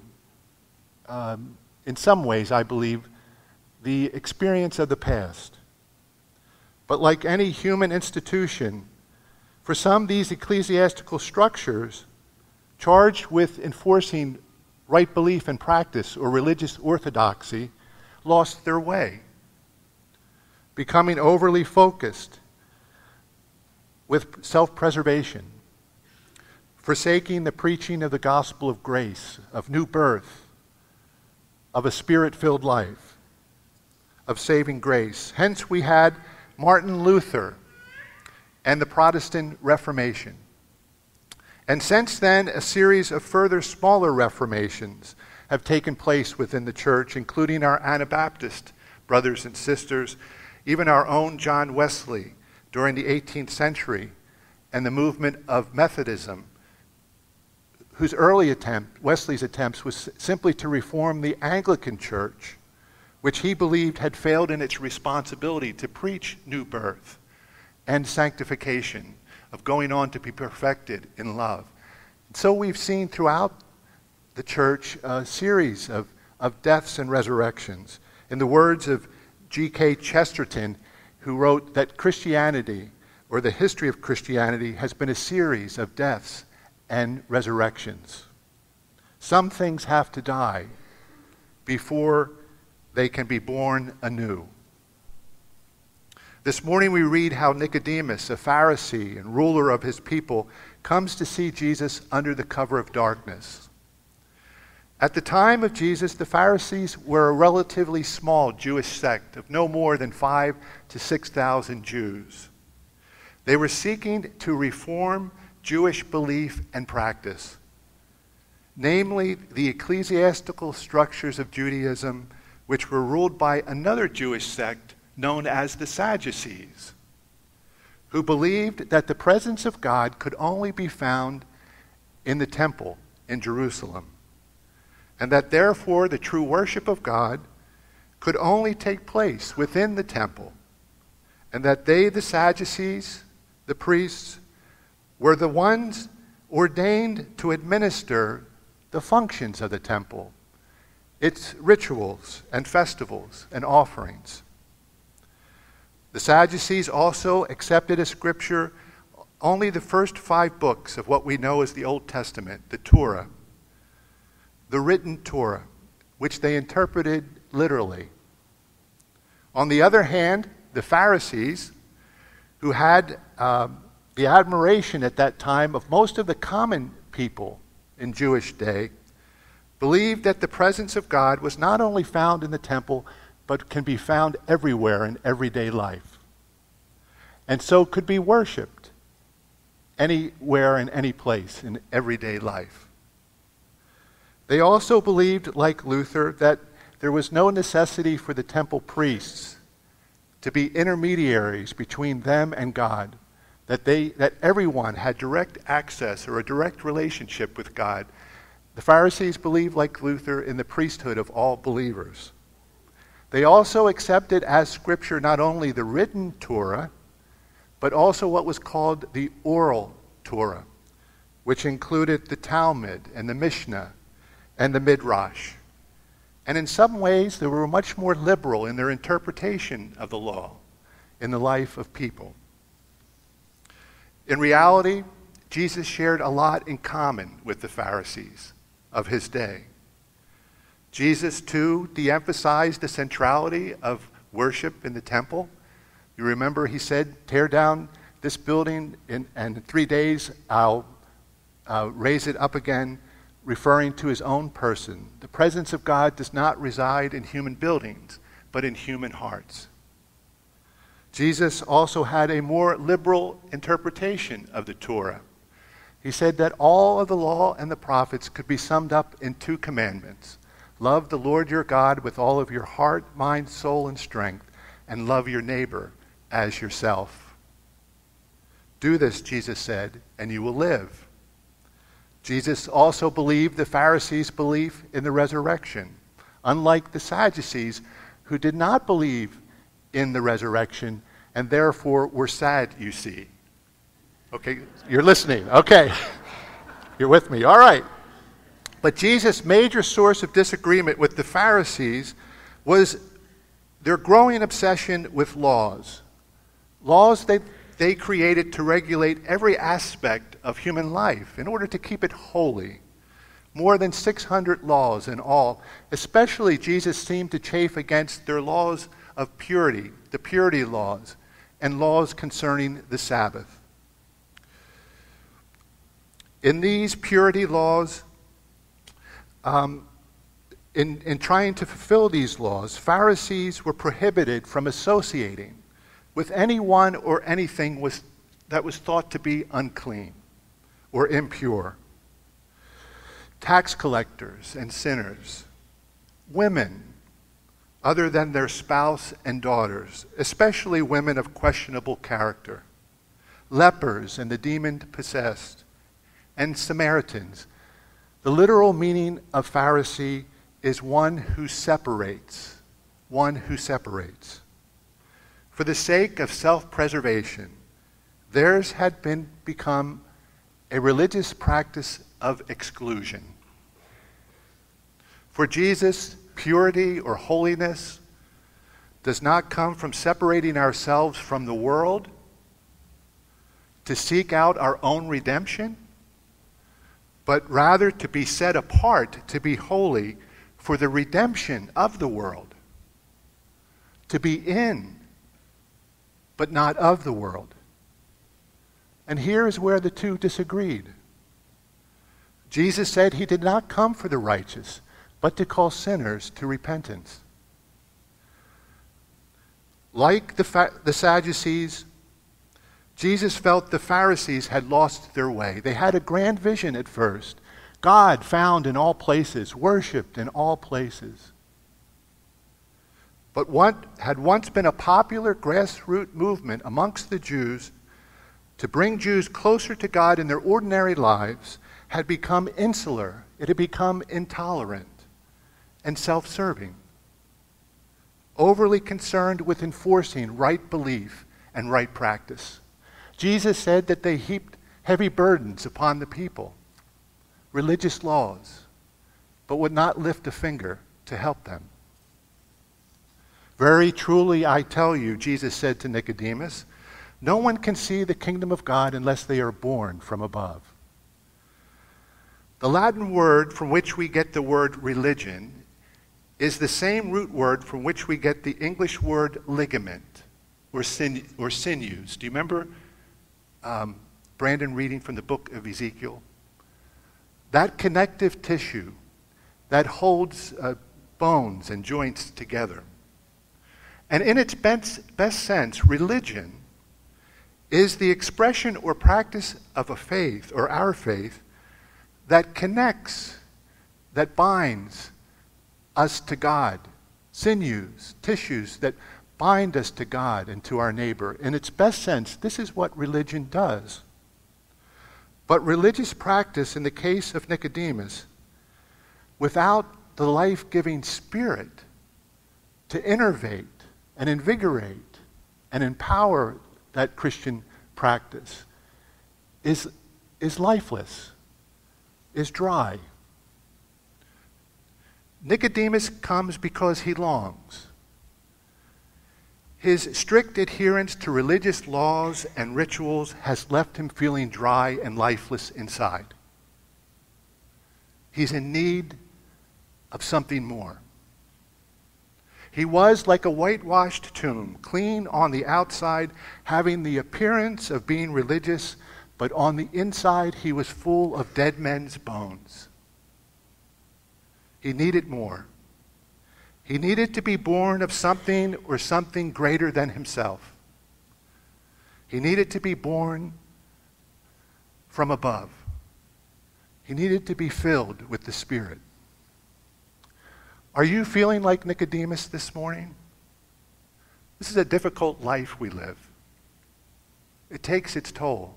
in some ways, I believe, the experience of the past. But like any human institution, for some, these ecclesiastical structures, charged with enforcing right belief and practice or religious orthodoxy, lost their way, becoming overly focused with self-preservation, forsaking the preaching of the gospel of grace, of new birth, of a spirit-filled life, of saving grace. Hence we had Martin Luther and the Protestant Reformation. And since then, a series of further smaller reformations have taken place within the church, including our Anabaptist brothers and sisters, even our own John Wesley during the 18th century, and the movement of Methodism, whose early attempt, Wesley's attempts, was simply to reform the Anglican Church, which he believed had failed in its responsibility to preach new birth and sanctification, of going on to be perfected in love. And so we've seen throughout the church a series of deaths and resurrections. In the words of G.K. Chesterton, who wrote that Christianity, or the history of Christianity, has been a series of deaths and resurrections. Some things have to die before they can be born anew. This morning we read how Nicodemus, a Pharisee and ruler of his people, comes to see Jesus under the cover of darkness. At the time of Jesus, the Pharisees were a relatively small Jewish sect of no more than 5,000 to 6,000 Jews. They were seeking to reform Jewish belief and practice, namely the ecclesiastical structures of Judaism, which were ruled by another Jewish sect known as the Sadducees, who believed that the presence of God could only be found in the temple in Jerusalem, and that therefore the true worship of God could only take place within the temple, and that they, the Sadducees, the priests, were the ones ordained to administer the functions of the temple, its rituals and festivals and offerings. The Sadducees also accepted as Scripture only the first 5 books of what we know as the Old Testament, the Torah, the written Torah, which they interpreted literally. On the other hand, the Pharisees, who had the admiration at that time of most of the common people in Jewish day, believed that the presence of God was not only found in the temple, but can be found everywhere in everyday life, and so could be worshipped anywhere in any place in everyday life. They also believed, like Luther, that there was no necessity for the temple priests to be intermediaries between them and God, that everyone had direct access or a direct relationship with God. The Pharisees believed, like Luther, in the priesthood of all believers. They also accepted as Scripture not only the written Torah, but also what was called the oral Torah, which included the Talmud and the Mishnah and the Midrash. And in some ways, they were much more liberal in their interpretation of the law in the life of people. In reality, Jesus shared a lot in common with the Pharisees of his day. Jesus, too, de-emphasized the centrality of worship in the temple. You remember he said, tear down this building and in 3 days I'll raise it up again, referring to his own person. The presence of God does not reside in human buildings, but in human hearts. Jesus also had a more liberal interpretation of the Torah. He said that all of the law and the prophets could be summed up in 2 commandments. Love the Lord your God with all of your heart, mind, soul, and strength, and love your neighbor as yourself. Do this, Jesus said, and you will live. Jesus also believed the Pharisees' belief in the resurrection, unlike the Sadducees, who did not believe in the resurrection and therefore were sad, you see. Okay, you're listening. Okay, you're with me. All right. But Jesus' major source of disagreement with the Pharisees was their growing obsession with laws. Laws they created to regulate every aspect of human life in order to keep it holy. More than 600 laws in all. Especially Jesus seemed to chafe against their laws of purity, the purity laws, and laws concerning the Sabbath. In these purity laws, in trying to fulfill these laws, Pharisees were prohibited from associating with anyone or anything that was thought to be unclean or impure. Tax collectors and sinners, women other than their spouse and daughters, especially women of questionable character, lepers and the demon-possessed, and Samaritans. The literal meaning of Pharisee is one who separates, one who separates. For the sake of self-preservation, theirs had become a religious practice of exclusion. For Jesus, purity or holiness does not come from separating ourselves from the world to seek out our own redemption, but rather to be set apart, to be holy for the redemption of the world, to be in, but not of the world. And here is where the two disagreed. Jesus said he did not come for the righteous, but to call sinners to repentance. Like the Sadducees, Jesus felt the Pharisees had lost their way. They had a grand vision at first. God found in all places, worshipped in all places. But what had once been a popular grassroots movement amongst the Jews to bring Jews closer to God in their ordinary lives had become insular. It had become intolerant and self-serving, overly concerned with enforcing right belief and right practice. Jesus said that they heaped heavy burdens upon the people, religious laws, but would not lift a finger to help them. Very truly I tell you, Jesus said to Nicodemus, no one can see the kingdom of God unless they are born from above. The Latin word from which we get the word religion is the same root word from which we get the English word ligament or sinews. Do you remember Brandon reading from the book of Ezekiel? That connective tissue that holds bones and joints together. And in its best sense, religion is the expression or practice of a faith, or our faith, that connects, that binds us to God. Sinews, tissues that bind us to God and to our neighbor. In its best sense, this is what religion does. But religious practice, in the case of Nicodemus, without the life-giving Spirit to innervate and invigorate and empower that Christian practice, is lifeless, is dry. Nicodemus comes because he longs. His strict adherence to religious laws and rituals has left him feeling dry and lifeless inside. He's in need of something more. He was like a whitewashed tomb, clean on the outside, having the appearance of being religious, but on the inside he was full of dead men's bones. He needed more. He needed to be born of something or something greater than himself. He needed to be born from above. He needed to be filled with the Spirit. Are you feeling like Nicodemus this morning? This is a difficult life we live. It takes its toll.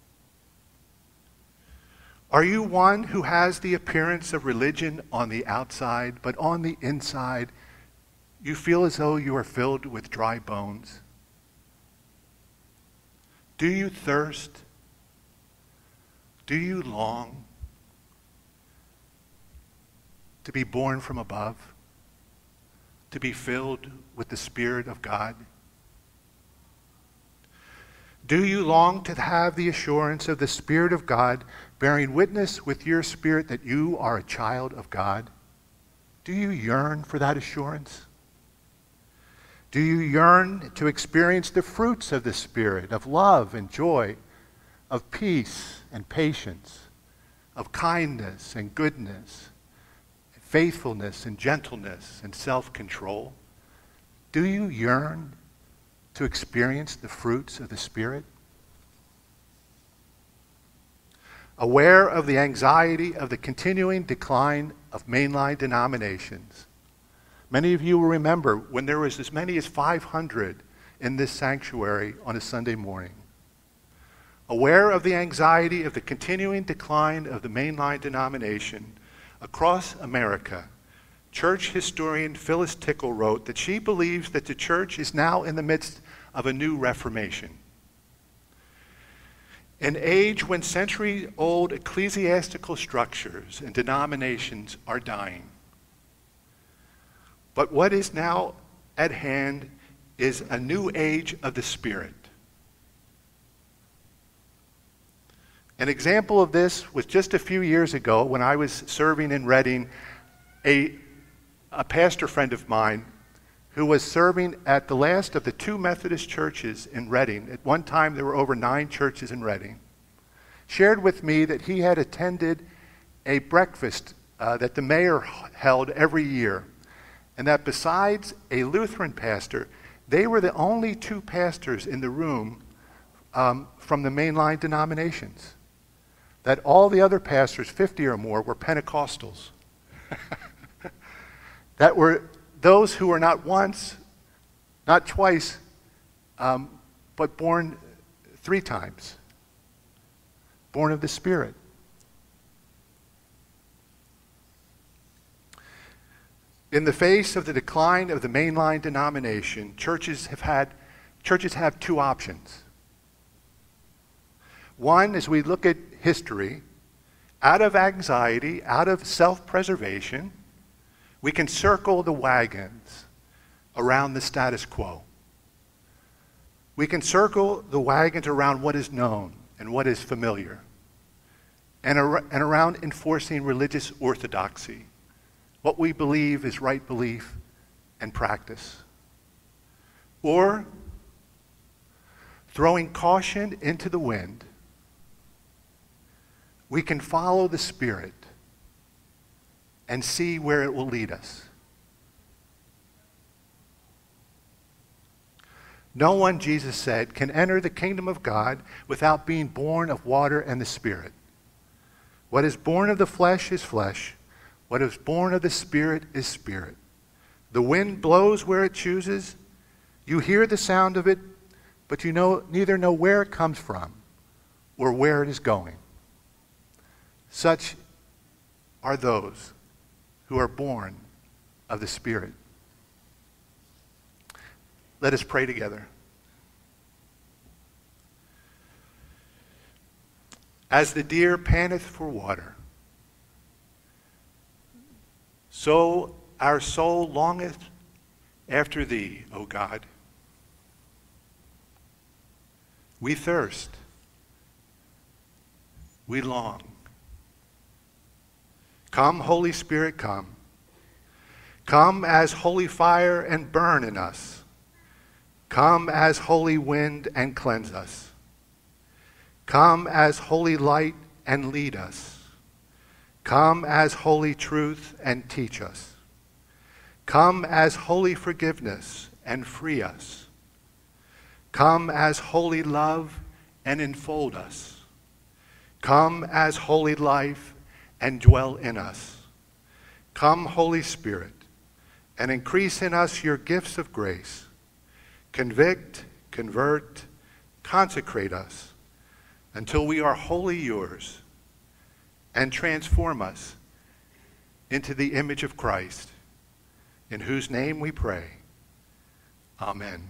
Are you one who has the appearance of religion on the outside, but on the inside, you feel as though you are filled with dry bones? Do you thirst? Do you long to be born from above? To be filled with the Spirit of God? Do you long to have the assurance of the Spirit of God bearing witness with your spirit that you are a child of God? Do you yearn for that assurance? Do you yearn to experience the fruits of the Spirit, of love and joy, of peace and patience, of kindness and goodness, faithfulness and gentleness and self-control? Do you yearn to experience the fruits of the Spirit? Aware of the anxiety of the continuing decline of mainline denominations, many of you will remember when there was as many as 500 in this sanctuary on a Sunday morning. Aware of the anxiety of the continuing decline of the mainline denomination across America, church historian Phyllis Tickle wrote that she believes that the church is now in the midst of a new reformation. An age when century-old ecclesiastical structures and denominations are dying. But what is now at hand is a new age of the Spirit. An example of this was just a few years ago when I was serving in Reading. A pastor friend of mine who was serving at the last of the 2 Methodist churches in Reading. At one time, there were over 9 churches in Reading. Shared with me that he had attended a breakfast that the mayor held every year, and that besides a Lutheran pastor, they were the only 2 pastors in the room from the mainline denominations. That all the other pastors, 50 or more, were Pentecostals. That were those who were not once, not twice, but born 3 times. Born of the Spirit. In the face of the decline of the mainline denomination, churches have 2 options. One, as we look at history, out of anxiety, out of self-preservation, we can circle the wagons around the status quo. We can circle the wagons around what is known and what is familiar, and around enforcing religious orthodoxy, what we believe is right belief and practice. Or throwing caution into the wind, we can follow the Spirit and see where it will lead us. No one, Jesus said, can enter the kingdom of God without being born of water and the Spirit. What is born of the flesh is flesh. What is born of the Spirit is spirit. The wind blows where it chooses. You hear the sound of it, but you neither know where it comes from or where it is going. Such are those who are born of the Spirit. Let us pray together. As the deer panteth for water, so our soul longeth after thee, O God. We thirst. We long. Come, Holy Spirit, come. Come as holy fire and burn in us. Come as holy wind and cleanse us. Come as holy light and lead us. Come as holy truth and teach us. Come as holy forgiveness and free us. Come as holy love and enfold us. Come as holy life and dwell in us. Come, Holy Spirit, and increase in us your gifts of grace. Convict, convert, consecrate us until we are wholly yours, and transform us into the image of Christ, in whose name we pray. Amen.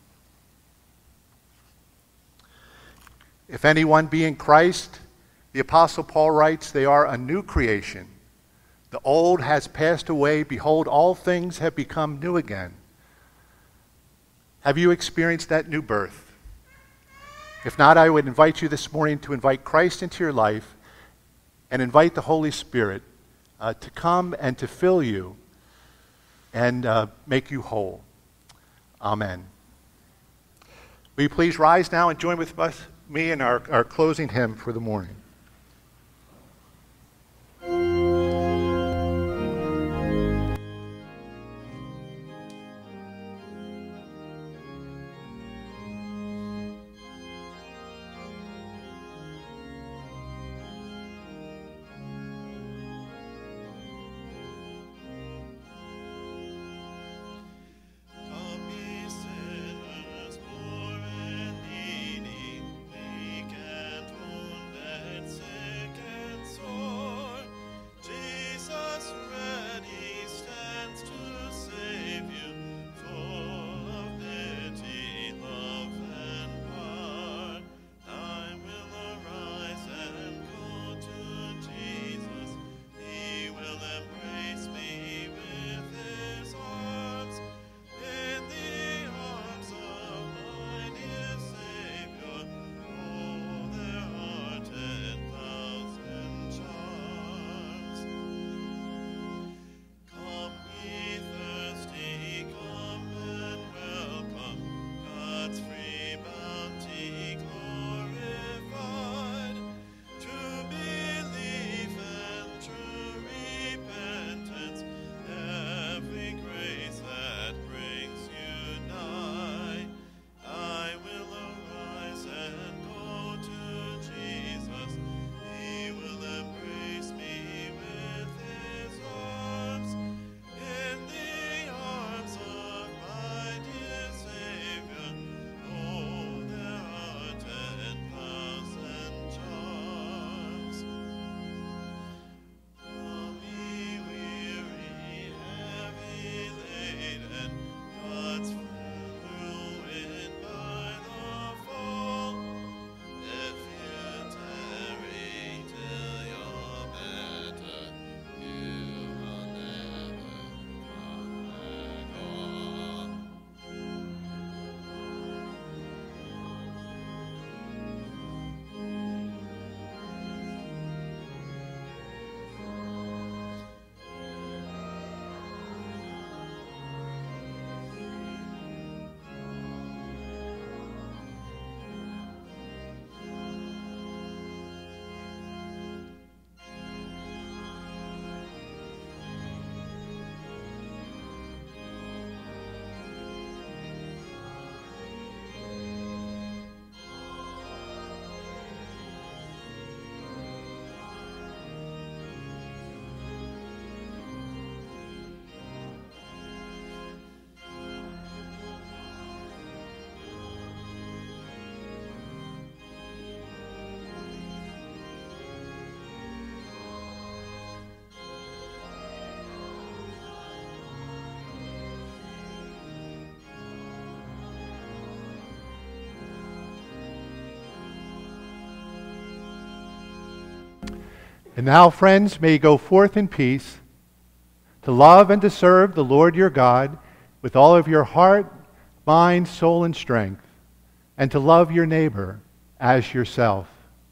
If anyone be in Christ, the Apostle Paul writes, they are a new creation. The old has passed away. Behold, all things have become new again. Have you experienced that new birth? If not, I would invite you this morning to invite Christ into your life and invite the Holy Spirit to come and to fill you and make you whole. Amen. Will you please rise now and join with me in our closing hymn for the morning? And now, friends, may you go forth in peace to love and to serve the Lord your God with all of your heart, mind, soul, and strength, and to love your neighbor as yourself.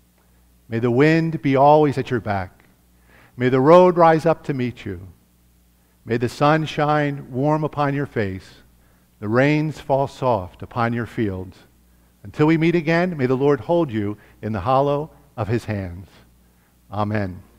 May the wind be always at your back. May the road rise up to meet you. May the sun shine warm upon your face, the rains fall soft upon your fields. Until we meet again, may the Lord hold you in the hollow of his hands. Amen.